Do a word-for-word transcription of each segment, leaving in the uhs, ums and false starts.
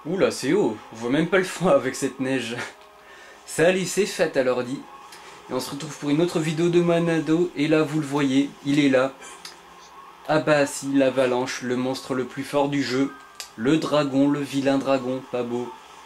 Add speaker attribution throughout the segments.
Speaker 1: Oula, c'est haut, on voit même pas le fond avec cette neige. Salut, c'est Fat à l'ordi. Et on se retrouve pour une autre vidéo de Manado. Et là, vous le voyez, il est là. Abassi, l'avalanche, le monstre le plus fort du jeu. Le dragon, le vilain dragon, pas beau.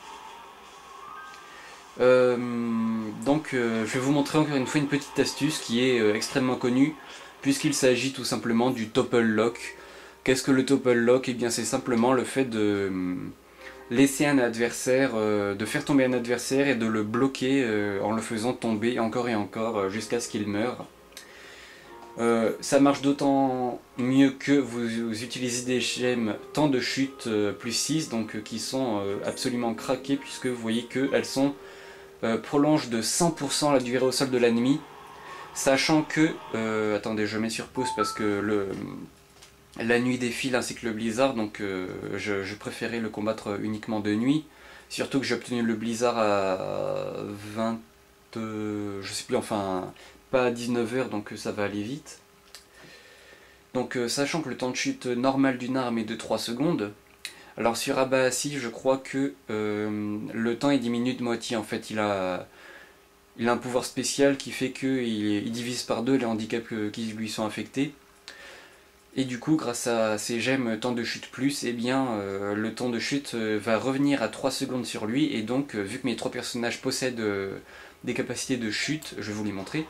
Speaker 1: Euh, donc, euh, je vais vous montrer encore une fois une petite astuce qui est euh, extrêmement connue, puisqu'il s'agit tout simplement du topple lock. Qu'est-ce que le topple lock? Eh bien, c'est simplement le fait de laisser un adversaire, euh, de faire tomber un adversaire et de le bloquer euh, en le faisant tomber encore et encore euh, jusqu'à ce qu'il meure. Euh, ça marche d'autant mieux que vous, vous utilisez des gemmes temps de chute euh, plus six, donc euh, qui sont euh, absolument craquées, puisque vous voyez qu'elles sont euh, prolongent de cent pour cent la durée au sol de l'ennemi, sachant que, euh, attendez, je mets sur pause parce que le la nuit défile ainsi que le blizzard, donc euh, je, je préférais le combattre uniquement de nuit, surtout que j'ai obtenu le blizzard à vingt, euh, je sais plus, enfin pas à dix-neuf heures, donc ça va aller vite. Donc euh, sachant que le temps de chute normal d'une arme est de trois secondes, alors sur Abassi je crois que euh, le temps est diminué de moitié. En fait il a, il a un pouvoir spécial qui fait qu'il il divise par deux les handicaps qui lui sont affectés. Et du coup, grâce à ces gemmes temps de chute plus, eh bien, euh, le temps de chute euh, va revenir à trois secondes sur lui. Et donc, euh, vu que mes trois personnages possèdent euh, des capacités de chute, je vais vous les montrer.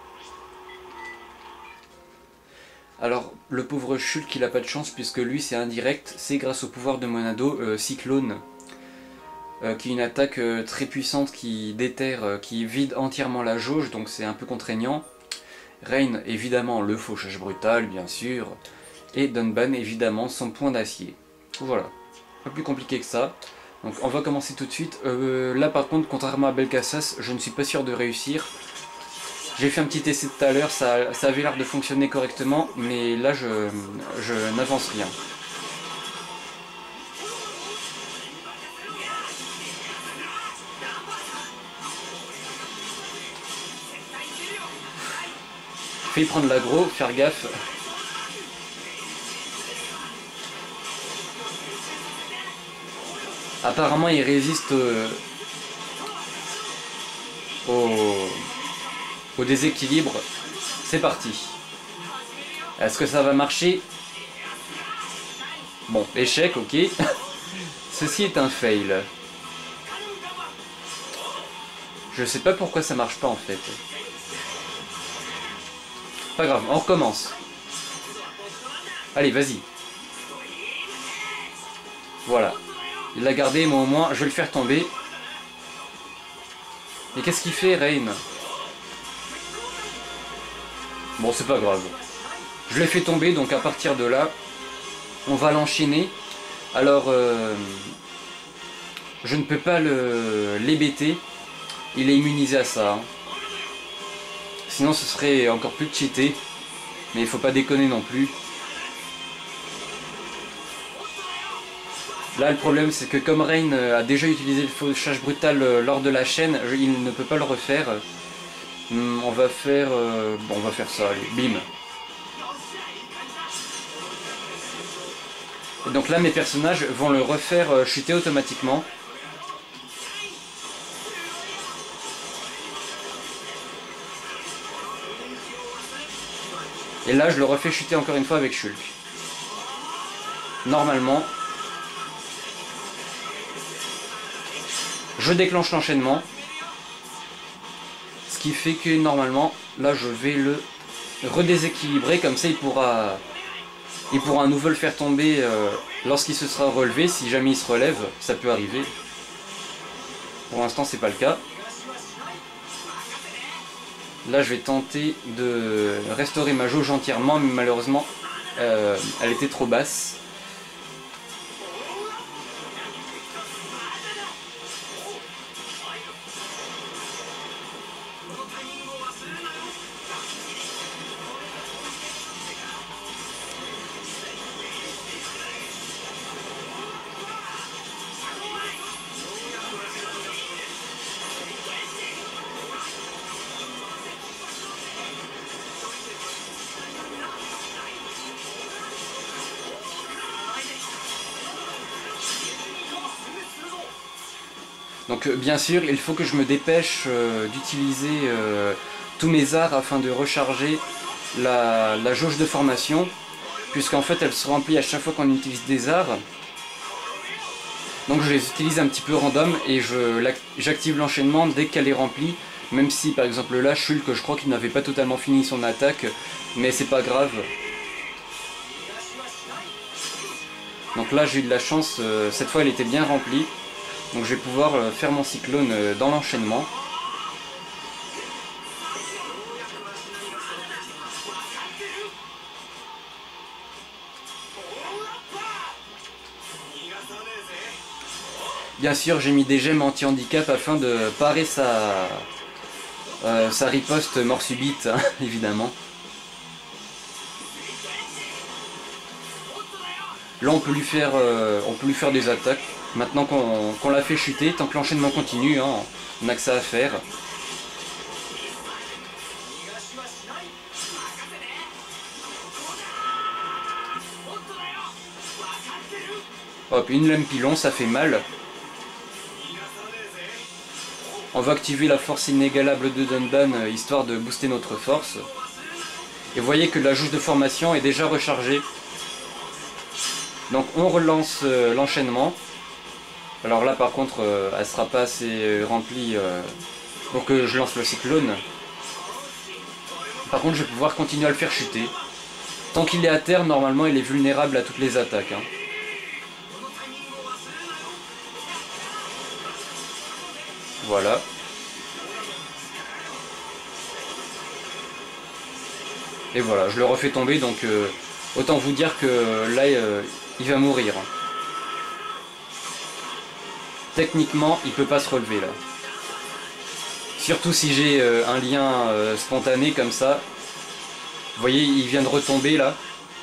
Speaker 1: Alors, le pauvre Shulk, il n'a pas de chance puisque lui, c'est indirect. C'est grâce au pouvoir de Monado, euh, Cyclone, euh, qui est une attaque euh, très puissante qui déterre, euh, qui vide entièrement la jauge, donc c'est un peu contraignant. Rain, évidemment, le fauchage brutal, bien sûr. Et Dunban, évidemment, son point d'acier. Voilà, pas plus compliqué que ça. Donc on va commencer tout de suite. Euh, là par contre, contrairement à Belcassas, je ne suis pas sûr de réussir. J'ai fait un petit essai tout à l'heure, ça, ça avait l'air de fonctionner correctement, mais là je, je n'avance rien. Fais prendre l'aggro, faire gaffe. Apparemment il résiste euh, au, au déséquilibre. C'est parti. Est-ce que ça va marcher? Bon, échec, ok. Ceci est un fail. Je sais pas pourquoi ça marche pas en fait. Pas grave, on recommence. Allez, vas-y. Voilà. Il l'a gardé, mais au moins, je vais le faire tomber. Et qu'est-ce qu'il fait, Rain? Bon, c'est pas grave. Je l'ai fait tomber, donc à partir de là, on va l'enchaîner. Alors, euh, je ne peux pas l'hébéter. Il est immunisé à ça. Hein. Sinon, ce serait encore plus cheaté. Mais il faut pas déconner non plus. Là le problème c'est que comme Rain a déjà utilisé le fauchage brutal lors de la chaîne, il ne peut pas le refaire. On va faire... Euh, bon on va faire ça, allez, bim. Et donc là mes personnages vont le refaire chuter automatiquement. Et là je le refais chuter encore une fois avec Shulk. Normalement... Je déclenche l'enchaînement, ce qui fait que normalement, là je vais le redéséquilibrer, comme ça il pourra, il pourra à nouveau le faire tomber euh, lorsqu'il se sera relevé, si jamais il se relève, ça peut arriver. Pour l'instant c'est pas le cas. Là je vais tenter de restaurer ma jauge entièrement, mais malheureusement euh, elle était trop basse. Donc euh, bien sûr, il faut que je me dépêche euh, d'utiliser euh, tous mes arts afin de recharger la, la jauge de formation, puisqu'en fait elle se remplit à chaque fois qu'on utilise des arts. Donc je les utilise un petit peu random et j'active l'enchaînement dès qu'elle est remplie, même si par exemple là Shulk, je crois qu'il n'avait pas totalement fini son attaque, mais c'est pas grave. Donc là j'ai eu de la chance, euh, cette fois elle était bien remplie, donc je vais pouvoir euh, faire mon cyclone euh, dans l'enchaînement. Bien sûr, j'ai mis des gemmes anti-handicap afin de parer sa, euh, sa riposte mort subite, hein, évidemment. Là, on peut lui faire, euh, on peut lui faire des attaques. Maintenant qu'on qu'on l'a fait chuter, tant que l'enchaînement continue, hein, on n'a que ça à faire. Hop, une lame pilon, ça fait mal. On va activer la force inégalable de Dunban, histoire de booster notre force. Et vous voyez que la jauge de formation est déjà rechargée. Donc on relance euh, l'enchaînement. Alors là par contre, euh, elle sera pas assez remplie euh, pour que je lance le cyclone. Par contre, je vais pouvoir continuer à le faire chuter. Tant qu'il est à terre, normalement il est vulnérable à toutes les attaques, hein. Voilà. Et voilà, je le refais tomber, donc euh, autant vous dire que là, euh, il va mourir. Techniquement, il peut pas se relever là. Surtout si j'ai euh, un lien euh, spontané comme ça. Vous voyez, il vient de retomber là.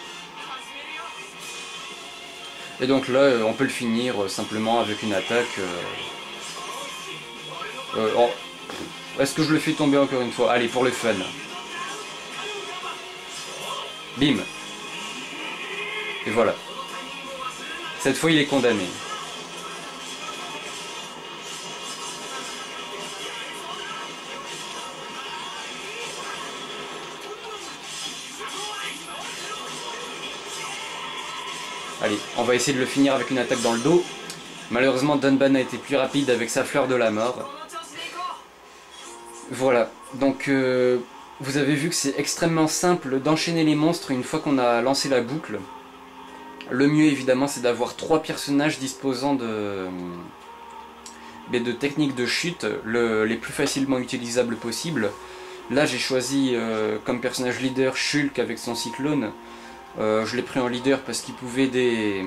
Speaker 1: Et donc là, euh, on peut le finir euh, simplement avec une attaque. Euh... Euh, oh. Est-ce que je le fais tomber encore une fois? Allez, pour le fun. Bim. Et voilà. Cette fois, il est condamné. Allez, on va essayer de le finir avec une attaque dans le dos. Malheureusement, Dunban a été plus rapide avec sa fleur de la mort. Voilà, donc euh, vous avez vu que c'est extrêmement simple d'enchaîner les monstres une fois qu'on a lancé la boucle. Le mieux évidemment c'est d'avoir trois personnages disposant de, de techniques de chute le, les plus facilement utilisables possibles. Là j'ai choisi euh, comme personnage leader Shulk avec son cyclone. Euh, je l'ai pris en leader parce qu'il pouvait des...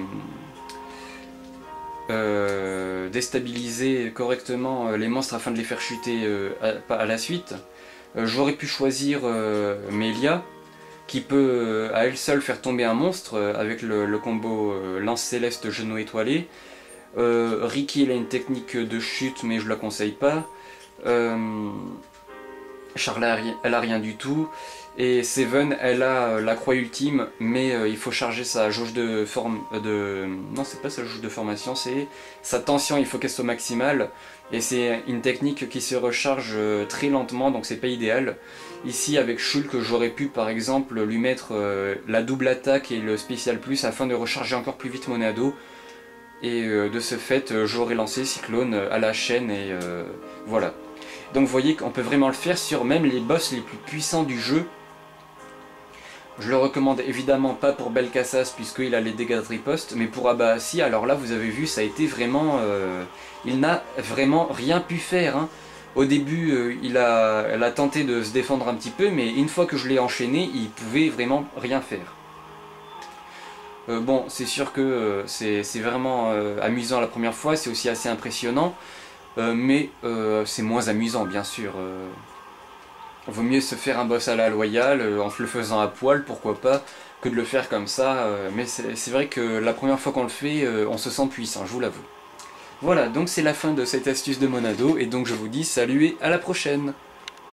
Speaker 1: Euh, déstabiliser correctement les monstres afin de les faire chuter euh, à, à la suite. Euh, J'aurais pu choisir euh, Melia, qui peut euh, à elle seule faire tomber un monstre euh, avec le, le combo euh, lance céleste genou étoilé. Euh, Ricky elle a une technique de chute mais je la conseille pas. Euh, Charla elle a rien du tout. Et Seven, elle a la croix ultime, mais euh, il faut charger sa jauge de forme de... Non, c'est pas sa jauge de formation, c'est sa tension, il faut qu'elle soit maximale. Et c'est une technique qui se recharge euh, très lentement, donc c'est pas idéal. Ici, avec Shulk, j'aurais pu par exemple lui mettre euh, la double attaque et le spécial plus afin de recharger encore plus vite mon ado. Et euh, de ce fait, euh, j'aurais lancé Cyclone à la chaîne et euh, voilà. Donc vous voyez qu'on peut vraiment le faire sur même les boss les plus puissants du jeu. Je le recommande évidemment pas pour Belcassas puisqu'il a les dégâts de riposte, mais pour Abahassi, alors là vous avez vu, ça a été vraiment... Euh, il n'a vraiment rien pu faire, hein. Au début, euh, il, a, elle a tenté de se défendre un petit peu, mais une fois que je l'ai enchaîné, il pouvait vraiment rien faire. Euh, bon, c'est sûr que euh, c'est vraiment euh, amusant la première fois, c'est aussi assez impressionnant, euh, mais euh, c'est moins amusant bien sûr. Euh, Vaut mieux se faire un boss à la loyale, euh, en le faisant à poil, pourquoi pas, que de le faire comme ça. Euh, mais c'est vrai que la première fois qu'on le fait, euh, on se sent puissant, je vous l'avoue. Voilà, donc c'est la fin de cette astuce de mon ado, et donc je vous dis salut et à la prochaine!